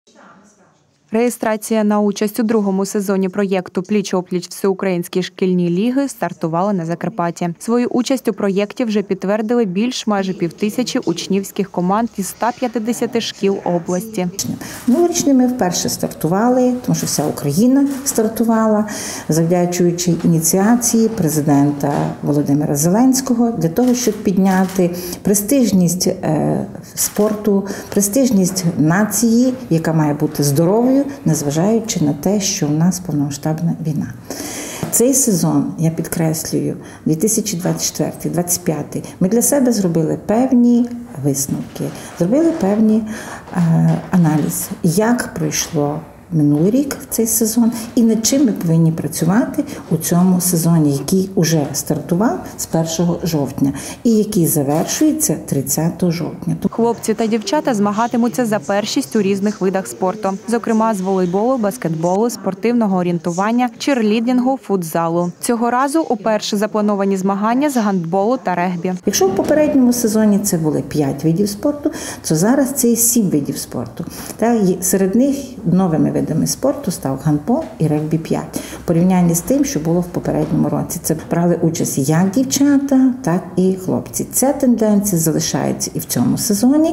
Реєстрація на участь у другому сезоні проєкту «Пліч-опліч Всеукраїнські шкільні ліги» стартувала на Закарпатті. Свою участь у проєкті вже підтвердили майже 5000 учнівських команд із 150 шкіл області. Минулорічні ми вперше стартували, тому що вся Україна стартувала, завдячуючи ініціації президента Володимира Зеленського, для того, щоб підняти престижність спорту, престижність нації, яка має бути здоровою, незважаючи на те, що в нас повномасштабна війна. Цей сезон, я підкреслюю, 2024-2025, ми для себе зробили певні висновки, зробили певні аналіз, як пройшло минулий рік в цей сезон і над чим ми повинні працювати у цьому сезоні, який уже стартував з 1 жовтня і який завершується 30 жовтня. Хлопці та дівчата змагатимуться за першість у різних видах спорту, зокрема з волейболу, баскетболу, спортивного орієнтування, черлідингу, футзалу. Цього разу уперше заплановані змагання з гандболу та регбі. Якщо в попередньому сезоні це були 5 видів спорту, то зараз це 7 видів спорту. Серед них новими видами спорту став гандбол і регбі-5. В порівнянні з тим, що було в попередньому році. Це брали участь як дівчата, так і хлопці. Ця тенденція залишається і в цьому сезоні,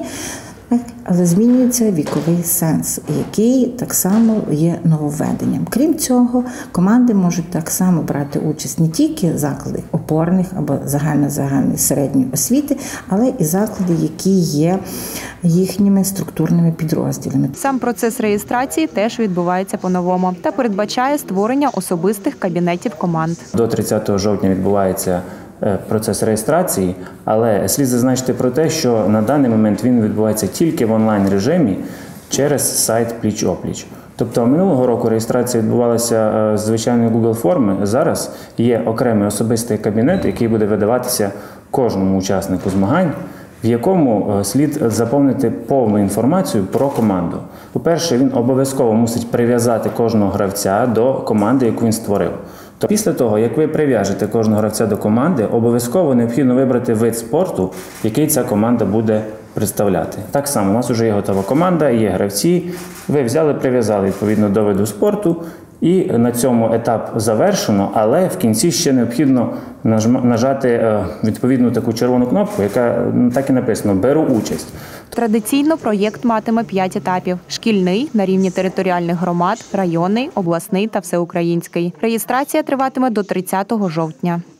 але змінюється віковий сенс, який так само є нововведенням. Крім цього, команди можуть так само брати участь не тільки заклади опорних або загальної середньої освіти, але і заклади, які є їхніми структурними підрозділами. Сам процес реєстрації теж відбувається по-новому та передбачає створення особистих кабінетів команд. До 30 жовтня відбувається процес реєстрації, але слід зазначити про те, що на даний момент він відбувається тільки в онлайн-режимі через сайт «Пліч-опліч». Тобто минулого року реєстрація відбувалася з звичайної Google форми. Зараз є окремий особистий кабінет, який буде видаватися кожному учаснику змагань, в якому слід заповнити повну інформацію про команду. По-перше, він обов'язково мусить прив'язати кожного гравця до команди, яку він створив. Після того, як ви прив'яжете кожного гравця до команди, обов'язково необхідно вибрати вид спорту, який ця команда буде представляти. Так само, у вас вже є готова команда, є гравці, ви взяли, прив'язали відповідно до виду спорту, і на цьому етап завершено, але в кінці ще необхідно нажати відповідну таку червону кнопку, яка так і написано «Беру участь». Традиційно проєкт матиме 5 етапів – шкільний на рівні територіальних громад, районний, обласний та всеукраїнський. Реєстрація триватиме до 30 жовтня.